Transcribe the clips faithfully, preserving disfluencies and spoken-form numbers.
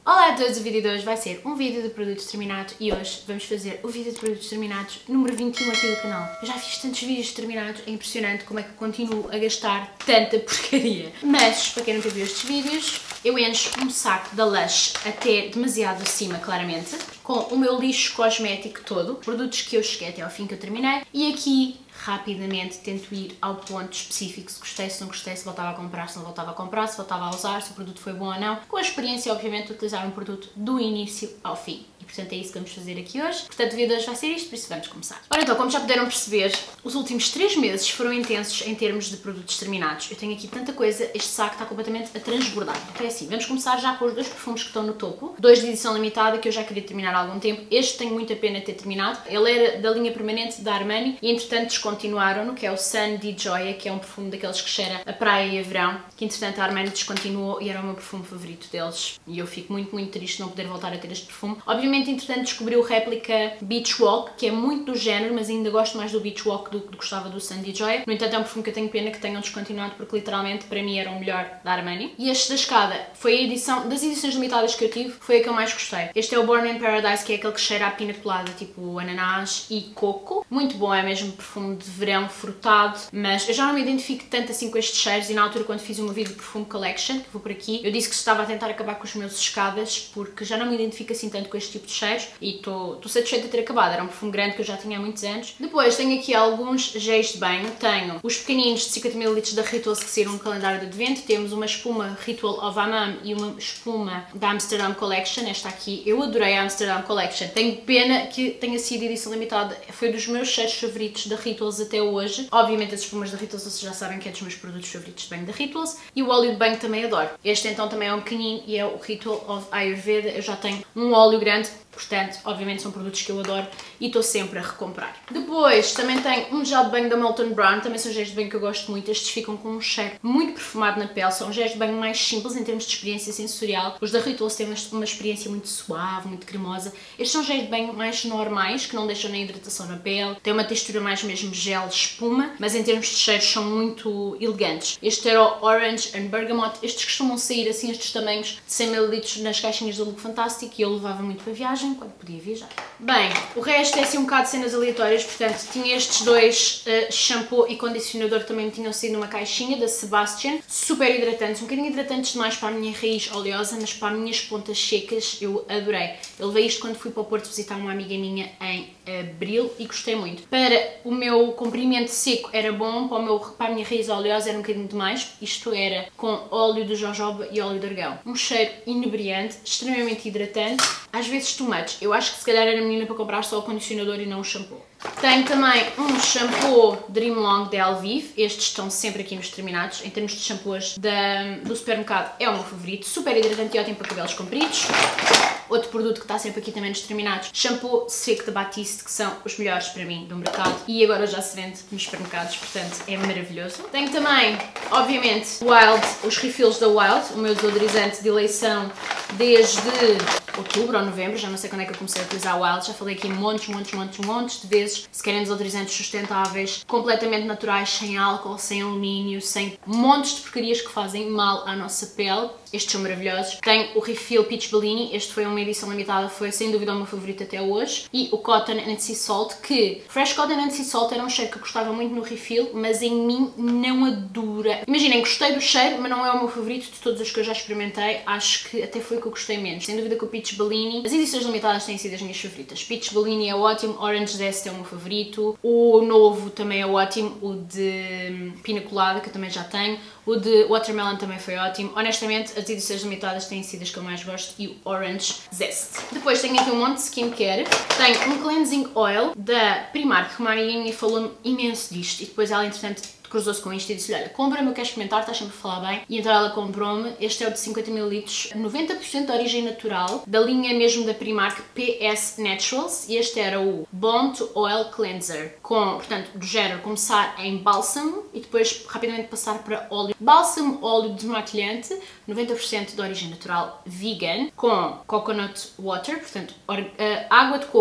Olá a todos, o vídeo de hoje vai ser um vídeo de produtos terminados e hoje vamos fazer o vídeo de produtos terminados número vinte e um aqui do canal. Eu já fiz tantos vídeos terminados, é impressionante como é que continuo a gastar tanta porcaria. Mas, para quem nunca viu estes vídeos, eu encho um saco da Lush até demasiado acima, claramente, com o meu lixo cosmético todo, produtos que eu cheguei até ao fim que eu terminei, e aqui rapidamente tento ir ao ponto específico, se gostei, se não gostei, se voltava a comprar, se não voltava a comprar, se voltava a usar, se o produto foi bom ou não, com a experiência, obviamente, de utilizar um produto do início ao fim. E, portanto, é isso que vamos fazer aqui hoje. Portanto, o vídeo de hoje vai ser isto, por isso vamos começar. Ora então, como já puderam perceber, os últimos três meses foram intensos em termos de produtos terminados. Eu tenho aqui tanta coisa, este saco está completamente a transbordar. Então é assim, vamos começar já com os dois perfumes que estão no topo. Dois de edição limitada, que eu já queria terminar há algum tempo. Este tenho muita pena ter terminado. Ele era da linha permanente da Armani e, entretanto, descontinuaram-no, que é o Sun di Gioia, que é um perfume daqueles que cheira a praia e a verão, que, entretanto, a Armani descontinuou e era o meu perfume favorito deles. E eu fico muito, muito triste de não poder voltar a ter este perfume. Obviamente, entretanto, descobri o réplica Beach Walk, que é muito do género, mas ainda gosto mais do Beach Walk do que gostava do Sun di Gioia. No entanto, é um perfume que eu tenho pena que tenham descontinuado, porque literalmente para mim era o melhor da Armani. E este da escada foi a edição, das edições limitadas que eu tive, foi a que eu mais gostei. Este é o Born in Paradise, que é aquele que cheira a pina colada, tipo ananás e coco. Muito bom, é mesmo perfume de verão frutado, mas eu já não me identifico tanto assim com estes cheiros e na altura quando fiz o meu vídeo de Perfume Collection, que vou por aqui, eu disse que estava a tentar acabar com os meus escadas, porque já não me identifico assim tanto com este tipo de cheiros e estou satisfeita de ter acabado. Era um perfume grande que eu já tinha há muitos anos. Depois tenho aqui alguns géis de banho. Tenho os pequeninos de cinquenta mililitros da Rituals que saíram no calendário de advento. Temos uma espuma Ritual of Hammam e uma espuma da Amsterdam Collection. Esta aqui, eu adorei a Amsterdam Collection. Tenho pena que tenha sido edição limitada. Foi dos meus cheiros favoritos da Rituals até hoje. Obviamente as espumas da Rituals vocês já sabem que é dos meus produtos favoritos de banho da Rituals. E o óleo de banho também adoro. Este então também é um pequenino e é o Ritual of Ayurveda. Eu já tenho um óleo grande. Portanto, obviamente são produtos que eu adoro e estou sempre a recomprar. Depois também tenho um gel de banho da Molton Brown, também são géis de banho que eu gosto muito. Estes ficam com um cheiro muito perfumado na pele, são géis de banho mais simples em termos de experiência sensorial. Os da Rituals têm uma experiência muito suave, muito cremosa. Estes são géis de banho mais normais, que não deixam nem hidratação na pele, têm uma textura mais mesmo gel, espuma, mas em termos de cheiros são muito elegantes. Este era o Orange and Bergamot, estes costumam sair assim, estes tamanhos de cem mililitros nas caixinhas do Look Fantastic e eu levava muito para viagem, quando podia viajar. Bem, o resto é assim um bocado de cenas aleatórias, portanto tinha estes dois uh, shampoo e condicionador que também me tinham saído numa caixinha da Sebastian, super hidratantes, um bocadinho hidratantes demais para a minha raiz oleosa, mas para as minhas pontas secas eu adorei. Eu levei isto quando fui para o Porto visitar uma amiga minha em abril e gostei muito. Para o meu comprimento seco era bom, para, o meu, para a minha raiz oleosa era um bocadinho demais, isto era com óleo de jojoba e óleo de argão. Um cheiro inebriante, extremamente hidratante, às vezes too much. Eu acho que se calhar era menina para comprar só o condicionador e não o shampoo. Tenho também um shampoo Dream Long da Elvive, estes estão sempre aqui nos terminados, em termos de shampoos da, do supermercado é o meu favorito, super hidratante e ótimo para cabelos compridos. Outro produto que está sempre aqui também nos terminados, shampoo seco da Batiste, que são os melhores para mim do mercado e agora já se vende nos supermercados, portanto é maravilhoso. Tenho também, obviamente, Wild, os refills da Wild, o meu desodorizante de eleição desde outubro ou novembro, já não sei quando é que eu comecei a utilizar o Wild, já falei aqui montes, montes, montes, montes de vezes. Se querem desodorizantes sustentáveis, completamente naturais, sem álcool, sem alumínio, sem montes de porcarias que fazem mal à nossa pele, estes são maravilhosos. Tenho o Refill Peach Bellini, este foi uma edição limitada, foi sem dúvida o meu favorito até hoje. E o Cotton and Sea Salt, que Fresh Cotton and Sea Salt era um cheiro que eu gostava muito no Refill, mas em mim não adora. Imaginem, gostei do cheiro, mas não é o meu favorito de todos os que eu já experimentei, acho que até foi o que eu gostei menos. Sem dúvida que o Peach Bellini, as edições limitadas têm sido as minhas favoritas. Peach Bellini é ótimo, Orange Zest é o meu favorito, o novo também é ótimo, o de pina colada que eu também já tenho, o de Watermelon também foi ótimo. Honestamente, as edições limitadas têm sido as que eu mais gosto e o Orange Zest. Depois tenho aqui um monte de skincare, tenho um Cleansing Oil da Primark, que a Mariana falou-me imenso disto e depois ela, entretanto, cruzou-se com isto e disse-lhe, olha, compra-me, eu quero experimentar, estás sempre a falar bem. E então ela comprou-me, este é o de cinquenta mililitros, noventa por cento de origem natural, da linha mesmo da Primark P S Naturals, e este era o Bond Oil Cleanser, com, portanto, do género começar em bálsamo e depois rapidamente passar para óleo. Bálsamo, óleo desmaquilhante, noventa por cento de origem natural vegan, com coconut water, portanto, água de coco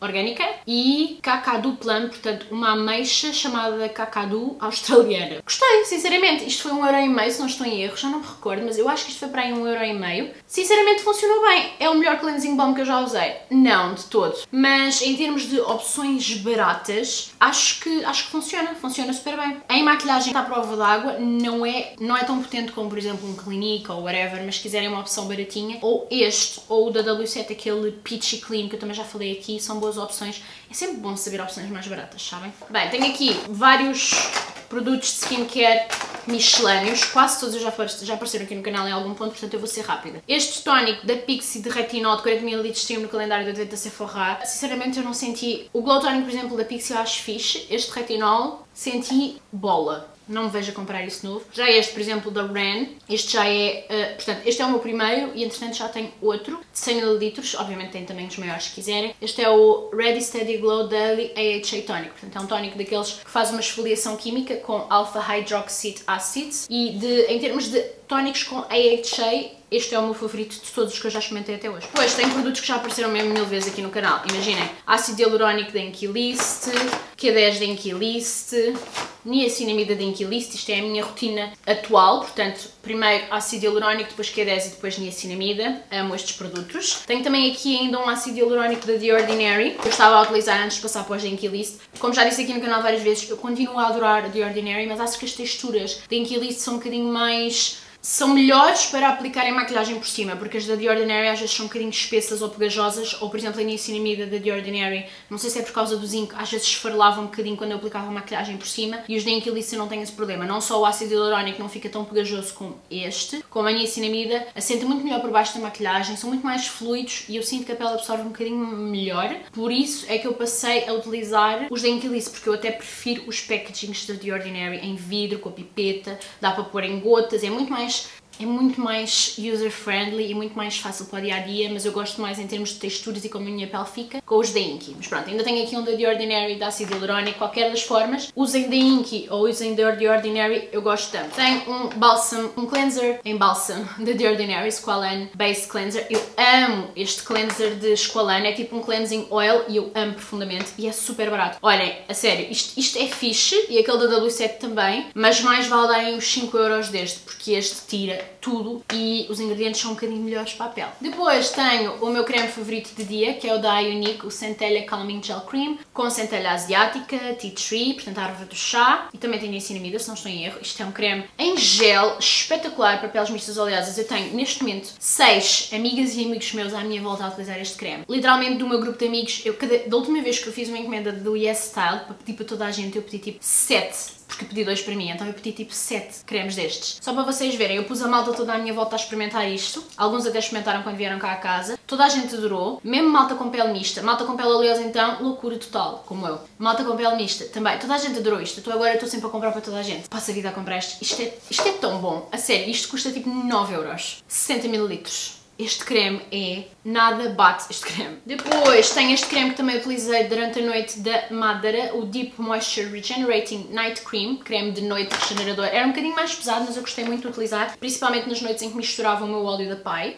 orgânica e Kakadu Plum, portanto uma ameixa chamada Kakadu australiana. Gostei, sinceramente, isto foi um euro e meio, se não estou em erro, já não me recordo, mas eu acho que isto foi para aí um euro e meio. Sinceramente funcionou bem. É o melhor cleansing balm que eu já usei? Não, de todo. Mas em termos de opções baratas, acho que, acho que funciona, funciona super bem. Em maquilhagem está à prova d'água, não é, não é tão potente como, por exemplo, um Clinique ou whatever, mas se quiserem uma opção baratinha, ou este, ou o da W sete, aquele Peachy Clean, que eu também já falei aqui, são boas opções. É sempre bom saber opções mais baratas, sabem? Bem, tenho aqui vários produtos de skincare miscelâneos, quase todos já, já apareceram aqui no canal em algum ponto, portanto eu vou ser rápida. Este tónico da Pixi de retinol de quarenta mililitros tinha no calendário do advento da Sephora. Sinceramente eu não senti... O Glow Tonic, por exemplo, da Pixi eu acho fixe. Este retinol senti bola. Não me vejo a comprar isso novo. Já este, por exemplo, da Ren, este já é, uh, portanto, este é o meu primeiro e entretanto já tenho outro de cem mililitros, obviamente tem tamanhos maiores se quiserem. Este é o Ready Steady Glow Daily A H A Tonic, portanto é um tónico daqueles que faz uma esfoliação química com Alpha Hydroxy Acid e de, em termos de tónicos com A H A, este é o meu favorito de todos os que eu já experimentei até hoje. Depois tem produtos que já apareceram mesmo mil vezes aqui no canal. Imaginem, ácido hialurónico da Inkey-List, Q dez da Inkey-List, niacinamida da Inkey-List, isto é a minha rotina atual, portanto, primeiro ácido hialurónico, depois Q dez e depois niacinamida, amo estes produtos. Tenho também aqui ainda um ácido hialurónico da The Ordinary, que eu estava a utilizar antes de passar para os da Inkey-List. Como já disse aqui no canal várias vezes, eu continuo a adorar a The Ordinary, mas acho que as texturas da Inkey-List são um bocadinho mais... são melhores para aplicar em maquilhagem por cima, porque as da The Ordinary às vezes são um bocadinho espessas ou pegajosas, ou por exemplo a niacinamida da The Ordinary, não sei se é por causa do zinco, às vezes esfarelava um bocadinho quando eu aplicava a maquilhagem por cima, e os da Inkey-List eu não tenho esse problema. Não só o ácido hialurónico não fica tão pegajoso como este, como a niacinamida, assenta muito melhor por baixo da maquilhagem, são muito mais fluidos e eu sinto que a pele absorve um bocadinho melhor, por isso é que eu passei a utilizar os da Inkey-List, porque eu até prefiro os packagings da The Ordinary em vidro, com a pipeta, dá para pôr em gotas, é muito mais É muito mais user-friendly e muito mais fácil para o dia-a-dia, mas eu gosto mais em termos de texturas e como a minha pele fica, com os da Inkey. Mas pronto, ainda tenho aqui um da The Ordinary, da ácido hialurónico, qualquer das formas. Usem da Inkey ou usem da The Ordinary, eu gosto tanto. Tenho um balsam, um cleanser em bálsamo da The Ordinary, Squalane Base Cleanser. Eu amo este cleanser de Squalane, é tipo um cleansing oil e eu amo profundamente e é super barato. Olhem, a sério, isto, isto é fixe e aquele da W sete também, mas mais vale darem os cinco euros deste, porque este tira tudo e os ingredientes são um bocadinho melhores para a pele. Depois tenho o meu creme favorito de dia, que é o da Ionic, o Centelha Calming Gel Cream, com centelha asiática, tea tree, portanto a árvore do chá, e também tem niacinamida, se não estou em erro. Isto é um creme em gel espetacular para peles mistas oleosas. Eu tenho neste momento seis amigas e amigos meus à minha volta a utilizar este creme. Literalmente do meu grupo de amigos, eu, cada, da última vez que eu fiz uma encomenda do Yes Style para pedir para toda a gente, eu pedi tipo sete. Porque pedi dois para mim, então eu pedi tipo sete cremes destes. Só para vocês verem, eu pus a malta toda à minha volta a experimentar isto. Alguns até experimentaram quando vieram cá a casa. Toda a gente adorou. Mesmo malta com pele mista. Malta com pele oleosa então, loucura total, como eu. Malta com pele mista, também. Toda a gente adorou isto. Então agora eu estou sempre a comprar para toda a gente. Passa a vida a comprar isto. Isto é, isto é tão bom. A sério, isto custa tipo nove euros. sessenta mililitros. Este creme é nada bate este creme. Depois tenho este creme que também utilizei durante a noite da Madara, o Deep Moisture Regenerating Night Cream, creme de noite regenerador. Era um bocadinho mais pesado, mas eu gostei muito de utilizar, principalmente nas noites em que misturava o meu óleo da Pai.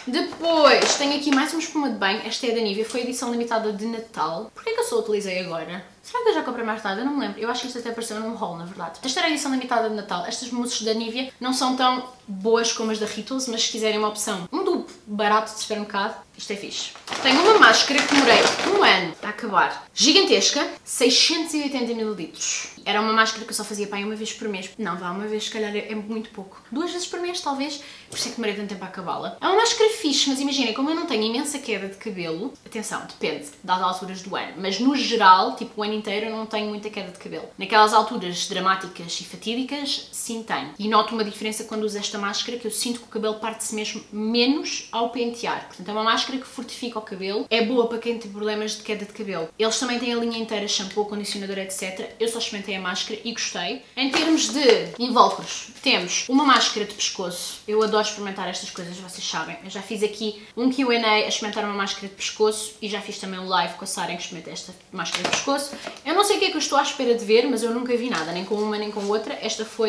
Depois tenho aqui mais uma espuma de banho, esta é da Nivea, foi a edição limitada de Natal. Porquê que eu só utilizei agora? Será que eu já comprei mais tarde? Eu não me lembro. Eu acho que isto até apareceu num haul, na verdade. Esta era a edição limitada de Natal. Estas mousses da Nivea não são tão boas como as da Rituals, mas se quiserem uma opção, um dupe barato de supermercado, isto é fixe. Tenho uma máscara que demorei um ano a acabar. Gigantesca, seiscentos e oitenta mililitros. Era uma máscara que eu só fazia para aí uma vez por mês. Não, vá, uma vez se calhar é muito pouco. Duas vezes por mês, talvez. Por isso é que demorei tanto tempo a acabá-la. É uma máscara fixe, mas imaginem, como eu não tenho imensa queda de cabelo, atenção, depende das alturas do ano, mas no geral, tipo o ano inteiro, eu não tenho muita queda de cabelo. Naquelas alturas dramáticas e fatídicas, sim tenho. E noto uma diferença quando uso esta máscara, que eu sinto que o cabelo parte-se mesmo menos ao pentear. Portanto, é uma máscara que fortifica o cabelo. É boa para quem tem problemas de queda de cabelo. Eles também têm a linha inteira, shampoo, condicionador, etcétera. Eu só experimentei a máscara e gostei. Em termos de invólucros, temos uma máscara de pescoço. Eu adoro experimentar estas coisas, vocês sabem. Eu já fiz aqui um Q and A a experimentar uma máscara de pescoço e já fiz também um live com a Sara em que experimentei esta máscara de pescoço. Eu não sei o que é que eu estou à espera de ver, mas eu nunca vi nada, nem com uma nem com outra. Esta foi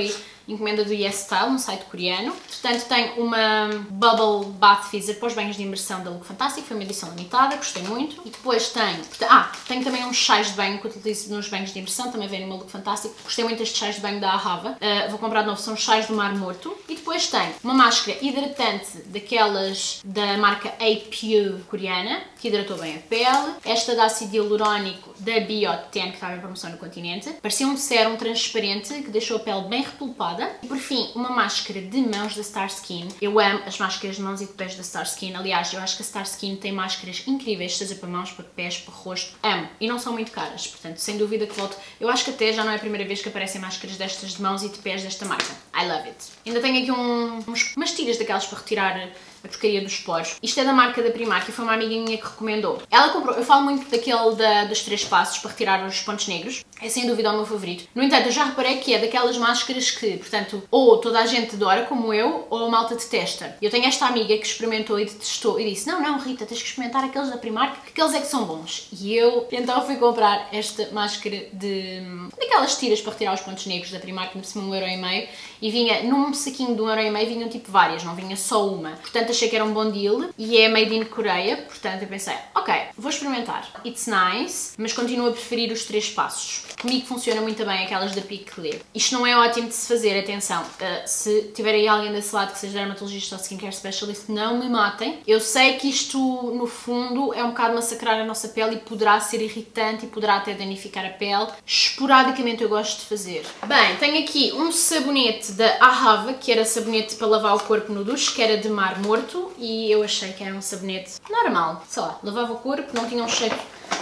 encomenda do Yes Style, um site coreano. Portanto, tem uma Bubble Bath Fizzer para os banhos de imersão da Look Fantastic, foi uma edição limitada, gostei muito. E depois tem, ah, tem também uns sais de banho que eu utilizo nos banhos de imersão, também vem numa Look Fantastic. Gostei muito destes sais de banho da Ahava, uh, vou comprar de novo, são os sais do Mar Morto. E depois tem uma máscara hidratante daquelas da marca A P U coreana, que hidratou bem a pele. Esta de ácido hialurónico da Bioten, que estava em promoção no continente. Parecia um sérum transparente que deixou a pele bem repulpada. E por fim, uma máscara de mãos da Star Skin. Eu amo as máscaras de mãos e de pés da Star Skin. Aliás, eu acho que a Star Skin tem máscaras incríveis, seja para mãos, para pés, para rosto. Amo. E não são muito caras, portanto, sem dúvida que volto. Eu acho que até já não é a primeira vez que aparecem máscaras destas de mãos e de pés desta marca. I love it. Ainda tenho aqui um, uns, umas tiras daquelas para retirar a porcaria dos poros. Isto é da marca da Primark e foi uma amiga minha que recomendou. Ela comprou, eu falo muito daquele da, dos três passos para retirar os pontos negros. É sem dúvida o meu favorito. No entanto, eu já reparei que é daquelas máscaras que, portanto, ou toda a gente adora, como eu, ou a malta detesta. Eu tenho esta amiga que experimentou e testou e disse: não, não, Rita, tens que experimentar aqueles da Primark, que aqueles é que são bons. E eu, então, fui comprar esta máscara de... daquelas tiras para retirar os pontos negros da Primark, por cima um euro e meio, e vinha, num saquinho de um euro e meio, vinham tipo várias, não vinha só uma. Portanto, achei que era um bom deal e é made in Coreia, portanto eu pensei, ok, vou experimentar. It's nice, mas continuo a preferir os três passos. Comigo funciona muito bem aquelas da Pique Clear. Isto não é ótimo de se fazer, atenção, uh, se tiver aí alguém desse lado que seja dermatologista ou skincare specialist, não me matem. Eu sei que isto, no fundo, é um bocado massacrar a nossa pele e poderá ser irritante e poderá até danificar a pele. Esporadicamente eu gosto de fazer. Bem, tenho aqui um sabonete da Ahava, que era sabonete para lavar o corpo no duche, que era de Mar Morto, e eu achei que era um sabonete normal, sei lá, lavava o corpo, não tinha um cheiro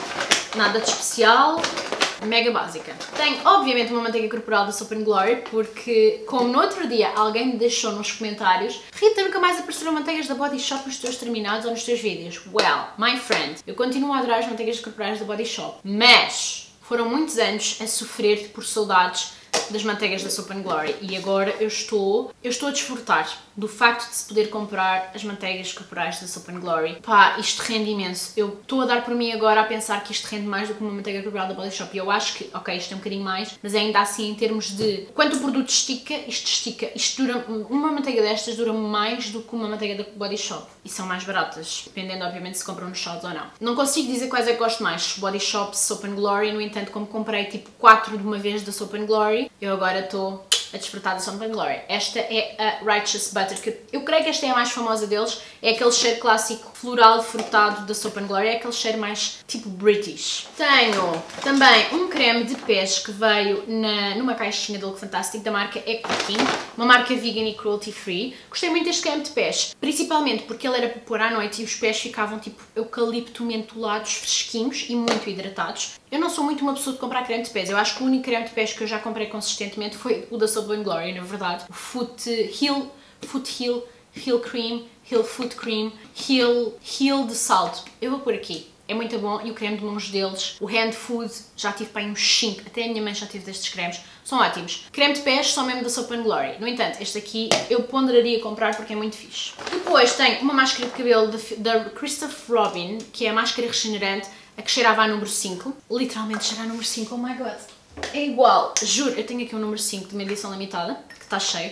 nada de especial, mega básica. Tenho, obviamente, uma manteiga corporal da Soap and Glory, porque, como no outro dia alguém me deixou nos comentários: Rita, nunca mais apareceram manteigas da Body Shop nos teus terminados ou nos teus vídeos. Well, my friend, eu continuo a adorar as manteigas corporais da Body Shop, mas foram muitos anos a sofrer por saudades das manteigas da Soap and Glory e agora eu estou, eu estou a desfrutar do facto de se poder comprar as manteigas corporais da Soap and Glory. Pá, isto rende imenso. Eu estou a dar por mim agora a pensar que isto rende mais do que uma manteiga corporal da Body Shop e eu acho que, ok, isto é um bocadinho mais, mas ainda assim em termos de quanto o produto estica, isto estica, isto dura, uma manteiga destas dura mais do que uma manteiga da Body Shop e são mais baratas, dependendo obviamente se compram nos shops ou não. Não consigo dizer quais é que gosto mais, Body Shop, Soap and Glory, no entanto, como comprei tipo quatro de uma vez da Soap and Glory, eu agora estou a desfrutar da Soap and Glory. Esta é a Righteous Butter, que eu, eu creio que esta é a mais famosa deles, é aquele cheiro clássico floral frutado da Soap and Glory, é aquele cheiro mais tipo British. Tenho também um creme de pés que veio na, numa caixinha da Look Fantastic da marca Ecoking, uma marca vegan e cruelty free. Gostei muito deste creme de pés, principalmente porque ele era para pôr à noite e os pés ficavam tipo eucalipto mentolados, fresquinhos e muito hidratados. Eu não sou muito uma pessoa de comprar creme de pés, eu acho que o único creme de pés que eu já comprei consistentemente foi o da Soap and Glory, na verdade. O Foot Heal, Foot Heal, Heal Cream, Heal Foot Cream, Heal, Heal de salto. Eu vou pôr aqui. É muito bom e o creme de mãos deles, o Hand Food, já tive para aí uns cinco, até a minha mãe já teve destes cremes, são ótimos. Creme de pés só mesmo da Soap and Glory. No entanto, este aqui eu ponderaria comprar porque é muito fixe. Depois tenho uma máscara de cabelo da Christopher Robin, que é a máscara regenerante, a que cheirava a número cinco. Literalmente cheira a número cinco, oh my god. É igual, juro, eu tenho aqui um número cinco de uma edição limitada, que está cheio.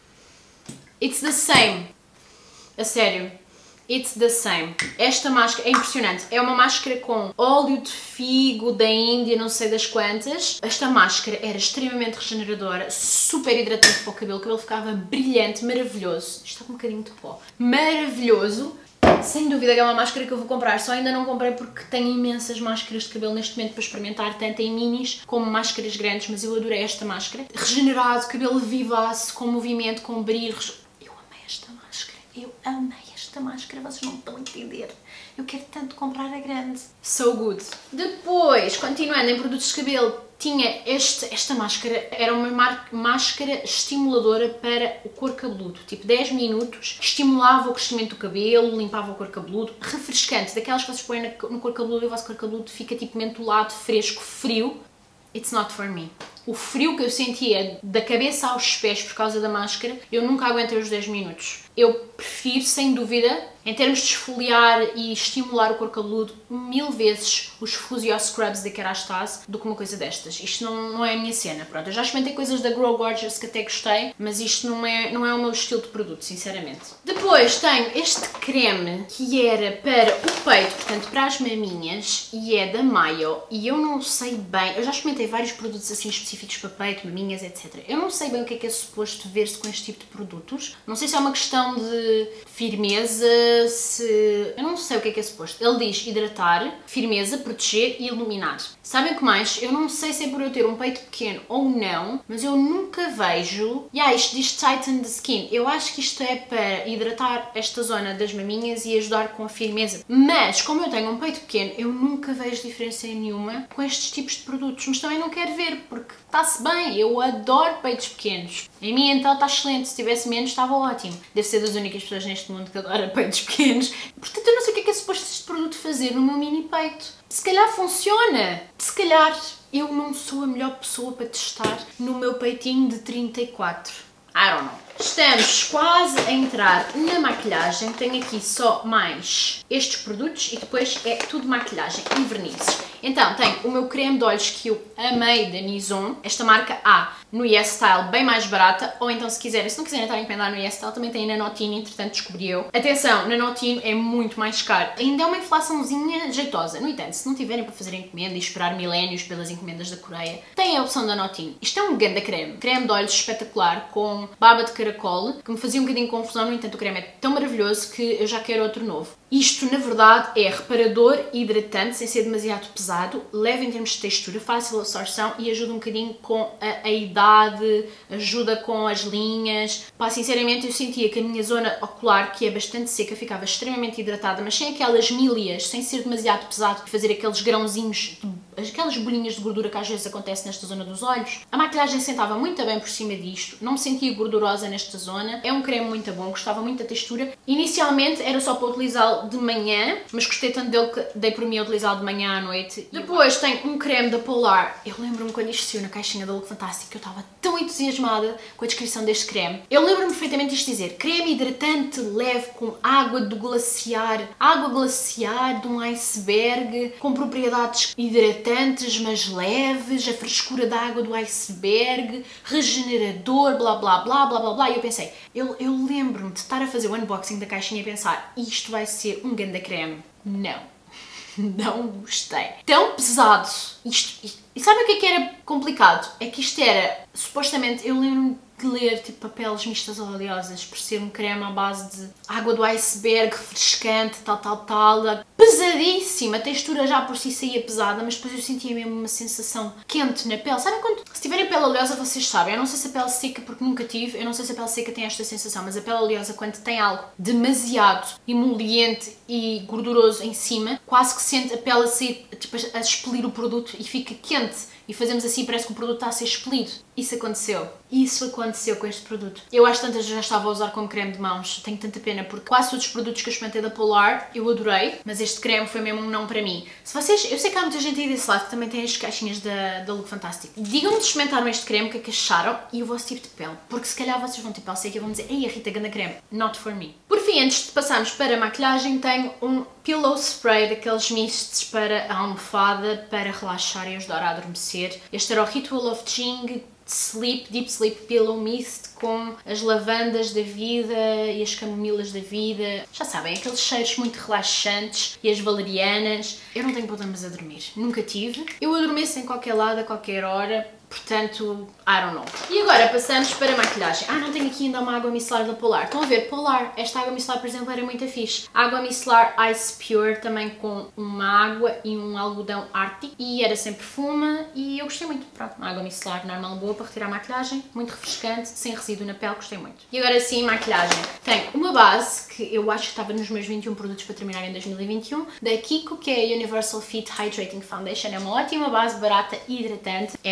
It's the same. A sério. It's the same. Esta máscara é impressionante. É uma máscara com óleo de figo da Índia, não sei das quantas. Esta máscara era extremamente regeneradora, super hidratante para o cabelo. O cabelo ficava brilhante, maravilhoso. Isto está com um bocadinho de pó. Maravilhoso. Sem dúvida que é uma máscara que eu vou comprar, só ainda não comprei porque tenho imensas máscaras de cabelo neste momento para experimentar, tanto em minis como máscaras grandes, mas eu adorei esta máscara. Regenerado, cabelo vivace, com movimento, com brilho. Eu amei esta máscara, eu amei esta máscara, vocês não estão a entender. Eu quero tanto comprar a grande. So good. Depois, continuando em produtos de cabelo, tinha este, esta máscara, era uma máscara estimuladora para o couro cabeludo, tipo dez minutos, estimulava o crescimento do cabelo, limpava o couro cabeludo, refrescante, daquelas que vocês põem no couro cabeludo e o vosso couro cabeludo fica tipo mentolado, fresco, frio. It's not for me. o frio que eu sentia da cabeça aos pés por causa da máscara, eu nunca aguentei os dez minutos. Eu prefiro, sem dúvida, em termos de esfoliar e estimular o couro cabeludo, mil vezes os Fusio Scrubs da Kerastase do que uma coisa destas. Isto não, não é a minha cena, pronto. Eu já experimentei coisas da Grow Gorgeous que até gostei, mas isto não é, não é o meu estilo de produto, sinceramente. Depois tenho este creme que era para o peito, portanto para as maminhas, e é da Mayo, e eu não sei bem, eu já experimentei vários produtos assim específicos para peito, maminhas, etcétera. Eu não sei bem o que é que é suposto ver-se com este tipo de produtos. Não sei se é uma questão de firmeza, se... eu não sei o que é que é suposto. Ele diz hidratar, firmeza, proteger e iluminar. Sabem o que mais? Eu não sei se é por eu ter um peito pequeno ou não, mas eu nunca vejo... Yeah, isto diz tighten the skin. Eu acho que isto é para hidratar esta zona das maminhas e ajudar com a firmeza. Mas, como eu tenho um peito pequeno, eu nunca vejo diferença nenhuma com estes tipos de produtos. Mas também não quero ver, porque está-se bem. Eu adoro peitos pequenos. Em mim, então, está excelente. Se tivesse menos, estava ótimo. Deve ser das únicas pessoas neste mundo que adora peitos pequenos. Portanto, eu não sei o que é que é suposto este produto fazer no meu mini peito. Se calhar funciona. Se calhar eu não sou a melhor pessoa para testar no meu peitinho de trinta e quatro. I don't know. Estamos quase a entrar na maquilhagem. Tenho aqui só mais estes produtos e depois é tudo maquilhagem e vernizes. Então, tenho o meu creme de olhos que eu amei da Nizon, esta marca A, no Yes Style, bem mais barata, ou então se quiserem, se não quiserem estar a encomendar no Yes Style, também tem a Nanotine, entretanto descobri eu. Atenção, Nanotine é muito mais caro, ainda é uma inflaçãozinha jeitosa. No entanto, se não tiverem para fazer encomenda e esperar milénios pelas encomendas da Coreia, tem a opção da Nanotine. Isto é um ganda creme, creme de olhos espetacular, com baba de caracol, que me fazia um bocadinho de confusão, no entanto o creme é tão maravilhoso que eu já quero outro novo. Isto, na verdade, é reparador e hidratante, sem ser demasiado pesado, leve em termos de textura, fácil absorção e ajuda um bocadinho com a, a idade, ajuda com as linhas. Pá, sinceramente, eu sentia que a minha zona ocular, que é bastante seca, ficava extremamente hidratada, mas sem aquelas milhas, sem ser demasiado pesado, fazer aqueles grãozinhos, de, aquelas bolinhas de gordura que às vezes acontece nesta zona dos olhos. A maquilhagem sentava muito bem por cima disto, não me sentia gordurosa nesta zona. É um creme muito bom, gostava muito da textura. Inicialmente era só para utilizá-lo de manhã, mas gostei tanto dele que dei por mim a utilizá-lo de manhã à noite. Depois tenho um creme da Polar. Eu lembro-me quando isto saiu na caixinha da Look Fantastic que eu estava tão entusiasmada com a descrição deste creme. Eu lembro-me perfeitamente disto dizer: creme hidratante leve com água do glaciar, água glaciar de um iceberg, com propriedades hidratantes mas leves, a frescura da água do iceberg, regenerador, blá blá blá blá blá blá. E eu pensei, eu, eu lembro-me de estar a fazer o unboxing da caixinha e pensar, isto vai ser um ganda creme. Não. Não gostei. Tão pesado. Isto, isto. E sabe o que é que era complicado? É que isto era, supostamente, eu lembro-me de ler tipo papeles mistas oleosas por ser um creme à base de água do iceberg, refrescante, tal, tal, tal. Pesadíssima. A textura já por si saía pesada, mas depois eu sentia mesmo uma sensação quente na pele. Sabem quando, se tiverem pele oleosa, vocês sabem. Eu não sei se a pele seca, porque nunca tive, eu não sei se a pele seca tem esta sensação, mas a pele oleosa, quando tem algo demasiado emoliente e gorduroso em cima, quase que sente a pele a sair, tipo, a expelir o produto e fica quente. E fazemos assim, parece que o produto está a ser expelido. Isso aconteceu. Isso aconteceu com este produto. Eu acho tantas já estava a usar como creme de mãos. Tenho tanta pena porque quase todos os produtos que eu experimentei da Polar eu adorei, mas este creme foi mesmo um não para mim. Se vocês, eu sei que há muita gente aí desse lado que também tem as caixinhas da, da Look Fantastic. Digam-me se experimentaram este creme, o que é que acharam e o vosso tipo de pele. Porque se calhar vocês vão ter pele seca e vão dizer, ei, a Rita, ganda creme. Not for me. Por fim, antes de passarmos para a maquilhagem, tenho um pillow spray daqueles mists para a almofada, para relaxar e ajudar a adormecer. Este era o Ritual of Jing Sleep, Deep Sleep Pillow Mist com as lavandas da vida e as camomilas da vida. Já sabem, aqueles cheiros muito relaxantes e as valerianas. Eu não tenho problemas a dormir, nunca tive. Eu adormeço em qualquer lado, a qualquer hora. Portanto, I don't know. E agora passamos para a maquilhagem. Ah, não tenho aqui ainda uma água micelar da Polar. Estão a ver? Polar. Esta água micelar, por exemplo, era muito fixe. Água micelar Ice Pure, também com uma água e um algodão Arctic. E era sem perfume e eu gostei muito. Pronto, uma água micelar normal, boa para retirar a maquilhagem. Muito refrescante, sem resíduo na pele, gostei muito. E agora sim, maquilhagem. Tenho uma base que eu acho que estava nos meus vinte e um produtos para terminar em dois mil e vinte e um, da Kiko, que é a Universal Fit Hydrating Foundation. É uma ótima base, barata e hidratante. É melhor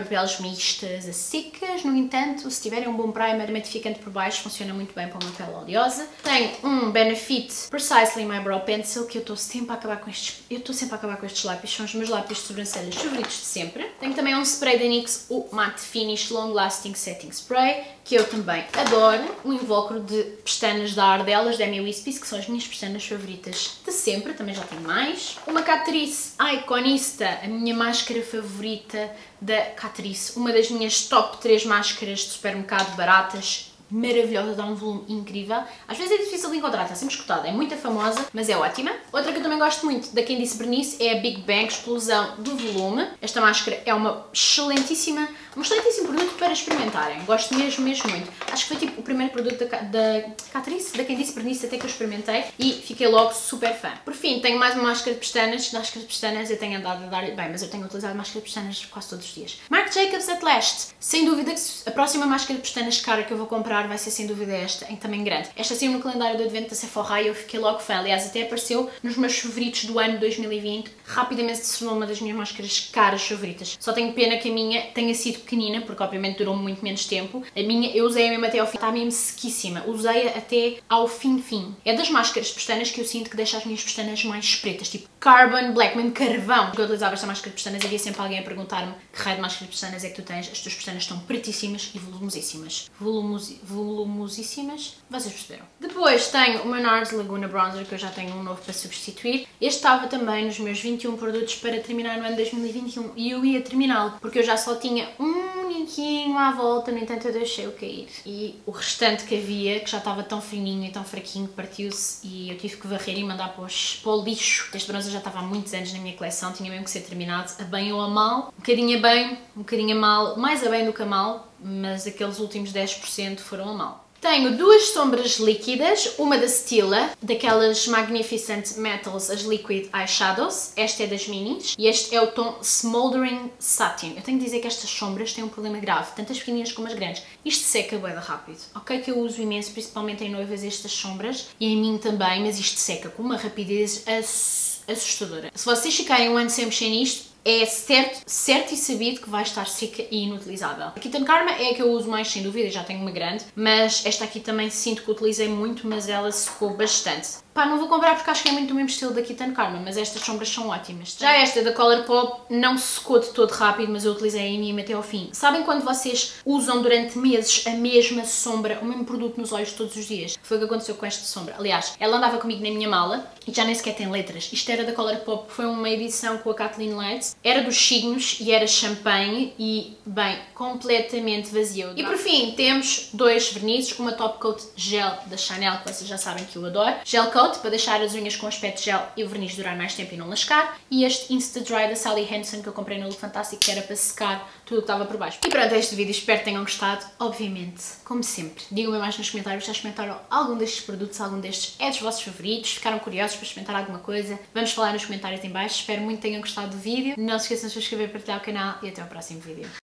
para peles mistas a secas, no entanto, se tiverem um bom primer matificante por baixo, funciona muito bem para uma pele oleosa. Tenho um Benefit Precisely My Brow Pencil, que eu estou sempre a acabar com estes, eu estou sempre a acabar com estes lápis, são os meus lápis de sobrancelhas favoritos de sempre. Tenho também um spray da NYX, o Matte Finish Long Lasting Setting Spray, que eu também adoro. Um invólucro de pestanas da Ardelas, da Amy Wispy, que são as minhas pestanas favoritas de sempre, também já tenho mais. Uma Catrice Iconista, a minha máscara favorita da Catrice, uma das minhas top três máscaras de supermercado baratas, maravilhosa, dá um volume incrível. Às vezes é difícil de encontrar, está sempre escutada, é muito famosa, mas é ótima. Outra que eu também gosto muito, da Candice Bernice, é a Big Bang Explosão do Volume. Esta máscara é uma excelentíssima, um excelentíssimo produto para experimentarem. Gosto mesmo, mesmo muito. Acho que foi tipo o primeiro produto da, da Catrice, da Candice Bernice, até que eu experimentei e fiquei logo super fã. Por fim, tenho mais uma máscara de pestanas. Máscara de pestanas eu tenho andado a dar bem, mas eu tenho utilizado máscara de pestanas quase todos os dias. Marc Jacobs At Last. Sem dúvida que a próxima máscara de pestanas cara que eu vou comprar vai ser sem dúvida esta, em também grande. Esta saiu no calendário do advento da Sephora e eu fiquei logo fã. Aliás, até apareceu nos meus favoritos do ano dois mil e vinte. Rapidamente se tornou uma das minhas máscaras caras favoritas. Só tenho pena que a minha tenha sido pequenina, porque obviamente durou muito menos tempo. A minha, eu usei-a mesmo até ao fim. Está mesmo sequíssima. Usei-a até ao fim fim. É das máscaras de pestanas que eu sinto que deixa as minhas pestanas mais pretas. Tipo Carbon Black, mesmo carvão. Quando eu utilizava esta máscara de pestanas, havia sempre alguém a perguntar-me que raio de máscara de pestanas é que tu tens. As tuas pestanas estão pretíssimas e volumosíssimas. Volumos, volumosíssimas. Vocês perceberam. Depois tenho o meu NARS Laguna Bronzer, que eu já tenho um novo para substituir. Este estava também nos meus vinte e um produtos para terminar no ano dois mil e vinte e um e eu ia terminá-lo, porque eu já só tinha um uniquinho à volta, no entanto eu deixei-o cair. E o restante que havia, que já estava tão fininho e tão fraquinho, partiu-se e eu tive que varrer e mandar para, os, para o lixo. Este bronzer já estava há muitos anos na minha coleção, tinha mesmo que ser terminado, a bem ou a mal. Um bocadinho a bem, um bocadinho a mal, mais a bem do que a mal, mas aqueles últimos dez por cento foram a mal. Tenho duas sombras líquidas, uma da Stila, daquelas Magnificent Metals, as Liquid Eyeshadows. Esta é das minis e este é o tom Smoldering Satin. Eu tenho de dizer que estas sombras têm um problema grave, tanto as pequeninas como as grandes. Isto seca bué da rápido, ok? Que eu uso imenso, principalmente em noivas, estas sombras, e em mim também, mas isto seca com uma rapidez assustadora. Se vocês ficarem um ano sem mexer nisto, é certo, certo e sabido que vai estar seca e inutilizável. A Kitten Karma é a que eu uso mais, sem dúvida, já tenho uma grande, mas esta aqui também sinto que utilizei muito, mas ela secou bastante. Pá, não vou comprar porque acho que é muito do mesmo estilo da Kitten Karma, mas estas sombras são ótimas. Já esta da Colourpop não secou de todo rápido, mas eu utilizei em mim até ao fim. Sabem quando vocês usam durante meses a mesma sombra, o mesmo produto nos olhos todos os dias? Foi o que aconteceu com esta sombra. Aliás, ela andava comigo na minha mala e já nem sequer tem letras. Isto era da Colourpop, foi uma edição com a Kathleen Lights. Era dos signos e era champanhe e, bem, completamente vazio. E por fim, temos dois vernizes, uma Top Coat Gel da Chanel, que vocês já sabem que eu adoro. Gel Coat, para deixar as unhas com aspecto gel e o verniz durar mais tempo e não lascar. E este Insta Dry da Sally Hansen, que eu comprei no Look Fantastic, que era para secar tudo o que estava por baixo. E pronto, é este vídeo, espero que tenham gostado. Obviamente, como sempre, digam-me mais nos comentários se já experimentaram algum destes produtos, algum destes é dos vossos favoritos, ficaram curiosos para experimentar alguma coisa. Vamos falar nos comentários em baixo. Espero muito que tenham gostado do vídeo. Não se esqueçam de se inscrever, partilhar o canal e até ao próximo vídeo.